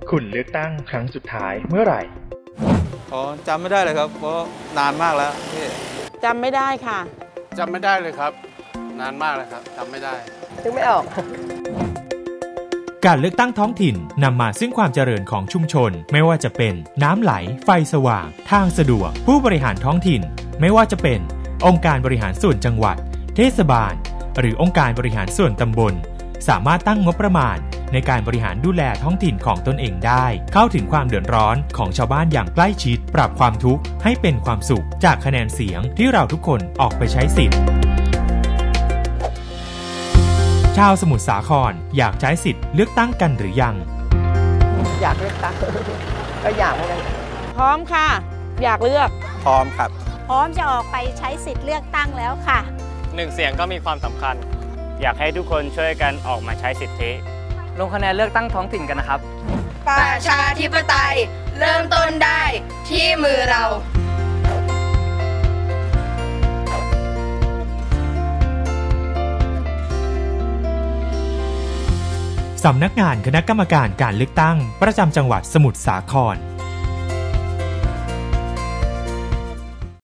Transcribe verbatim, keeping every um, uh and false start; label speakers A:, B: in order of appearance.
A: คุณเลือกตั้งครั้งสุดท้ายเมื่อไหร่
B: อ๋อจำไม่ได้เลยครับเพราะนานมากแล้วพี่
C: จำไม่ได้ค่ะ
B: จำไม่ได้เลยครับนานมากเลยครับจำไม่ได้
C: นึกไม่ออก
D: การเลือกตั้งท้องถิ่นนำมาซึ่งความเจริญของชุมชนไม่ว่าจะเป็นน้ำไหลไฟสว่างทางสะดวกผู้บริหารท้องถิ่นไม่ว่าจะเป็นองค์การบริหารส่วนจังหวัดเทศบาลหรือองค์การบริหารส่วนตำบลสามารถตั้งงบประมาณในการบริหารดูแลท้องถิ่นของตนเองได้เข้าถึงความเดือดร้อนของชาวบ้านอย่างใกล้ชิดปรับความทุกข์ให้เป็นความสุขจากคะแนนเสียงที่เราทุกคนออกไปใช้สิทธิ์ชาวสมุทรสาครอยากใช้สิทธิ์เลือกตั้งกันหรือยัง
C: อยากเลือกตั้งก็อยากเหมือนกันพร้อมค่ะอยากเลือก
B: พร้อมครับ
E: พร้อมจะออกไปใช้สิทธิ์เลือกตั้งแล้วค่ะ
F: หนึ่งเสียงก็มีความสำคัญอยากให้ทุกคนช่วยกันออกมาใช้สิทธิ
G: ลงคะแนนเลือกตั้งท้องถิ่นกันนะครับ
H: ประชาธิปไตยเริ่มต้นได้ที่มือเรา
D: สำนักงานคณะกรรมการการเลือกตั้งประจำจังหวัดสมุทรสาคร